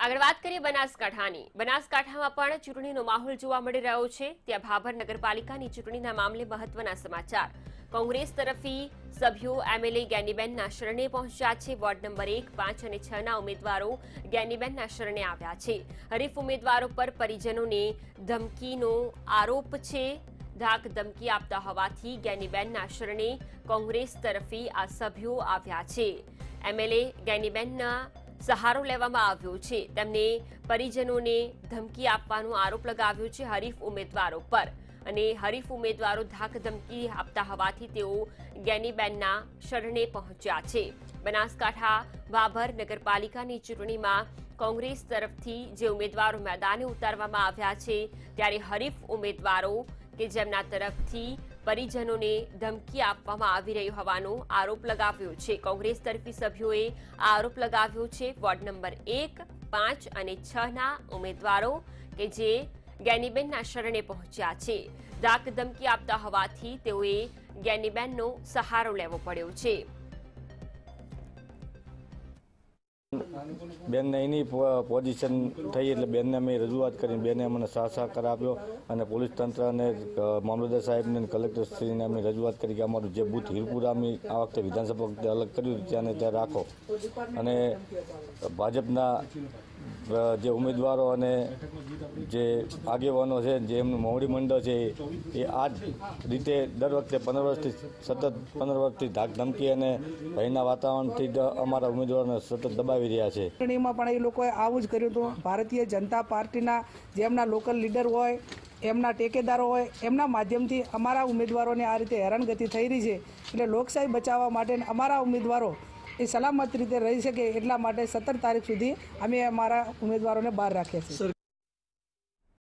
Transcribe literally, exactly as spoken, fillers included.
આગળ વાત કરીએ બનાસકાંઠાની બનાસકાંઠામાં પણ ચૂંટણીનો માહોલ જોવા મળી રહ્યો છે। ત્યાં ભાભર નગરપાલિકાની ચૂંટણીના મામલે મહત્વના સમાચાર। કોંગ્રેસ તરફી સભ્યો એમએલએ જ્ઞાનીબેનના શરણે પહોંચ્યા છે। વોર્ડ નંબર એક, પાંચ અને છ ના ઉમેદવારો જ્ઞાનીબેનના શરણે આવ્યા છે। હરીફ ઉમેદવારો પર પરિજનોને ધમકીનો આરોપ છે। ધાક ધમકી આપતા હોવાથી જ્ઞાનીબેનના શરણે કોંગ્રેસ તરફી આ સભ્યો આવ્યા છે। એમએલએ જ્ઞાનીબેનના સહારો લેવામાં આવ્યો છે। તેમને પરિજનોને ધમકી આપવાનો આરોપ લગાવ્યો છે હરીફ ઉમેદવારો પર અને હરીફ ઉમેદવારો ધાક ધમકી આપતા હોવાથી તેઓ જ્ઞાનીબેનના શરણે પહોંચ્યા છે। બનાસકાંઠા ભાભર નગરપાલિકાની ચૂંટણીમાં કોંગ્રેસ તરફથી જે ઉમેદવારો મેદાને ઉતારવામાં આવ્યા છે ત્યારે હરીફ ઉમેદવારો કે જેમના તરફથી પરિજનોને ધમકી આપવામાં આવી રહી હોવાનો આરોપ લગાવ્યો છે। કોંગ્રેસ તરફી સભ્યોએ આરોપ લગાવ્યો છે વોર્ડ નંબર એક, પાંચ અને છ ના ઉમેદવારો કે જે જ્ઞાનીબેનના શરણે પહોંચ્યા છે। ધાક ધમકી આપતા હોવાથી તેઓએ જ્ઞાનીબેનનો સહારો લેવો પડ્યો છે। બેન ને એની પોઝિશન થઈ એટલે બેનને અમે રજૂઆત કરીને બેને અમને સાથ સહકાર આપ્યો અને પોલીસ તંત્ર અને મામલતદાર સાહેબને કલેક્ટરશ્રીને અમે રજૂઆત કરી કે અમારું જે બૂથ હિરપુરામી આ વખતે વિધાનસભા વખતે અલગ કર્યું ત્યાં ને ત્યાં રાખો અને ભાજપના જે ઉમેદવારો અને જે આગેવાનો છે જે એમનું મોવડી મંડળ છે એ આ જ રીતે દર વખતે પંદર વર્ષથી સતત પંદર વર્ષથી ધાક ધમકી અને ભયના વાતાવરણથી અમારા ઉમેદવારોને સતત દબાવી રહ્યા છે। ચૂંટણીમાં પણ એ લોકોએ આવું જ કર્યું હતું। ભારતીય જનતા પાર્ટીના જેમના લોકલ લીડર હોય, એમના ટેકેદારો હોય, એમના માધ્યમથી અમારા ઉમેદવારોને આ રીતે હેરાનગતિ થઈ રહી છે। એટલે લોકશાહી બચાવવા માટે અમારા ઉમેદવારો એ સલામત રીતે રહી શકે એટલા માટે સત્તર તારીખ સુધી અમે અમારા ઉમેદવારોને બહાર રાખ્યા છીએ।